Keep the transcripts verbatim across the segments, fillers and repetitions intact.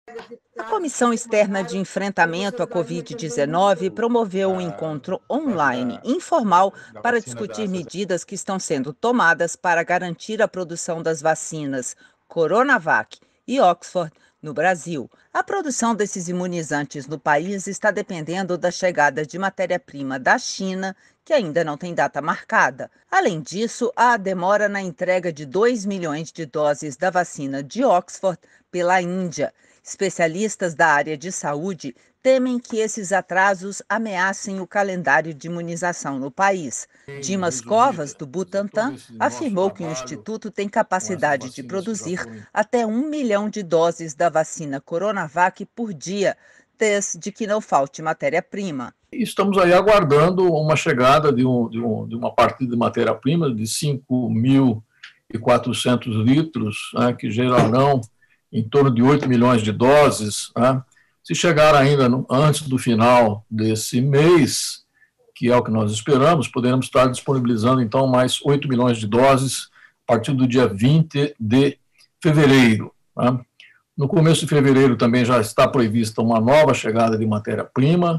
A Comissão Externa de Enfrentamento à covid dezenove promoveu um encontro online informal para discutir medidas que estão sendo tomadas para garantir a produção das vacinas Coronavac e Oxford no Brasil. A produção desses imunizantes no país está dependendo da chegada de matéria-prima da China, que ainda não tem data marcada. Além disso, há a demora na entrega de dois milhões de doses da vacina de Oxford pela Índia. Especialistas da área de saúde temem que esses atrasos ameacem o calendário de imunização no país. Dimas Covas, do Butantan, afirmou que o Instituto tem capacidade de produzir até um milhão de doses da vacina Coronavac por dia, desde que não falte matéria-prima. Estamos aí aguardando uma chegada de, um, de, um, de uma partida de matéria-prima de cinco mil e quatrocentos litros, né, que gerarão em torno de oito milhões de doses, né? Se chegar ainda no, antes do final desse mês, que é o que nós esperamos, poderemos estar disponibilizando, então, mais oito milhões de doses a partir do dia vinte de fevereiro. Né? No começo de fevereiro também já está prevista uma nova chegada de matéria-prima,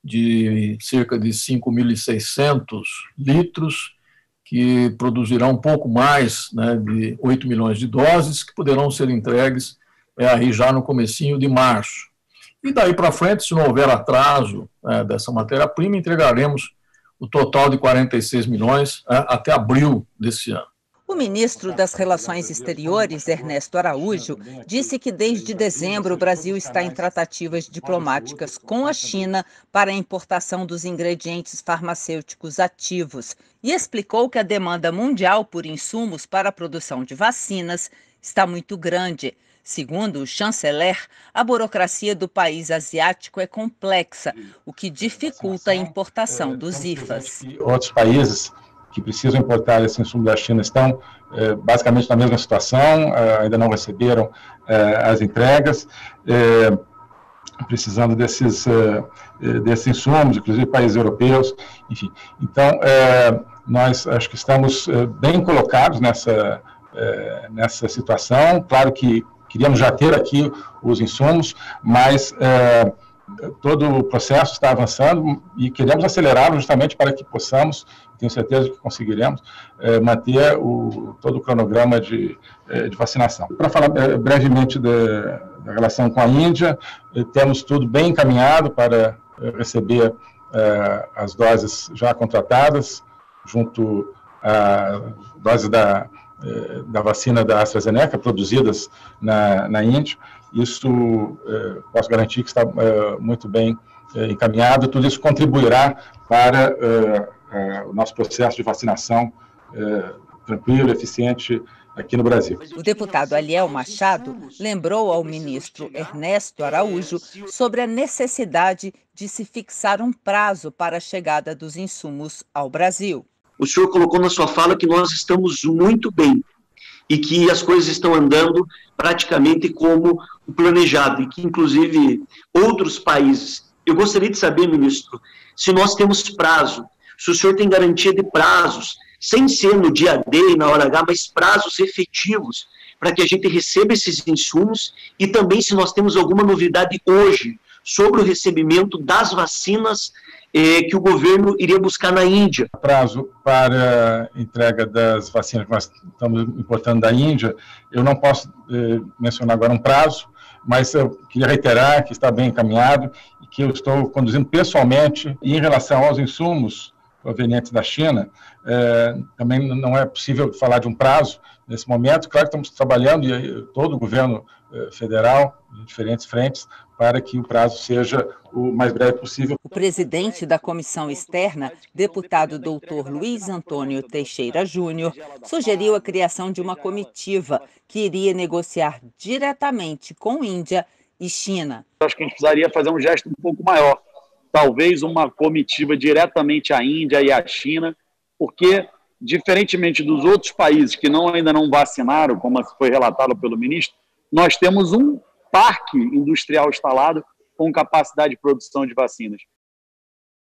de cerca de cinco mil e seiscentos litros, que produzirá um pouco mais, né, de oito milhões de doses, que poderão ser entregues é, aí já no comecinho de março. E daí para frente, se não houver atraso é, dessa matéria-prima, entregaremos o total de quarenta e seis milhões é, até abril desse ano. O ministro das Relações Exteriores, Ernesto Araújo, disse que desde dezembro o Brasil está em tratativas diplomáticas com a China para a importação dos ingredientes farmacêuticos ativos e explicou que a demanda mundial por insumos para a produção de vacinas está muito grande. Segundo o chanceler, a burocracia do país asiático é complexa, o que dificulta a importação dos I F As. Outros países que precisam importar esse insumo da China estão eh, basicamente na mesma situação, eh, ainda não receberam eh, as entregas, eh, precisando desses, eh, desses insumos, inclusive países europeus, enfim. Então, eh, nós acho que estamos eh, bem colocados nessa, eh, nessa situação. Claro que queríamos já ter aqui os insumos, mas eh, todo o processo está avançando e queremos acelerá-lo justamente para que possamos, tenho certeza que conseguiremos, eh, manter o, todo o cronograma de, eh, de vacinação. Para falar eh, brevemente da, da relação com a Índia, eh, temos tudo bem encaminhado para eh, receber eh, as doses já contratadas, junto à dose da, eh, da vacina da AstraZeneca, produzidas na, na Índia. Isso, eh, posso garantir que está eh, muito bem eh, encaminhado. Tudo isso contribuirá para eh, eh, o nosso processo de vacinação eh, tranquilo, eficiente aqui no Brasil. O deputado Aliel Machado lembrou ao ministro Ernesto Araújo sobre a necessidade de se fixar um prazo para a chegada dos insumos ao Brasil. O senhor colocou na sua fala que nós estamos muito bem e que as coisas estão andando praticamente como o planejado, e que, inclusive, outros países. Eu gostaria de saber, ministro, se nós temos prazo, se o senhor tem garantia de prazos, sem ser no dia D e na hora H, mas prazos efetivos, para que a gente receba esses insumos, e também se nós temos alguma novidade hoje sobre o recebimento das vacinas eh, que o governo iria buscar na Índia. Prazo para a entrega das vacinas que nós estamos importando da Índia, eu não posso eh, mencionar agora um prazo, mas eu queria reiterar que está bem encaminhado e que eu estou conduzindo pessoalmente. E em relação aos insumos provenientes da China, eh, também não é possível falar de um prazo nesse momento. Claro que estamos trabalhando, e todo o governo eh, federal, em diferentes frentes, para que o prazo seja o mais breve possível. O presidente da Comissão Externa, deputado doutor Luiz Antônio Teixeira Júnior, sugeriu a criação de uma comitiva que iria negociar diretamente com Índia e China. Acho que a gente precisaria fazer um gesto um pouco maior, talvez uma comitiva diretamente à Índia e à China, porque, diferentemente dos outros países que não, ainda não vacinaram, como foi relatado pelo ministro, nós temos um parque industrial instalado com capacidade de produção de vacinas.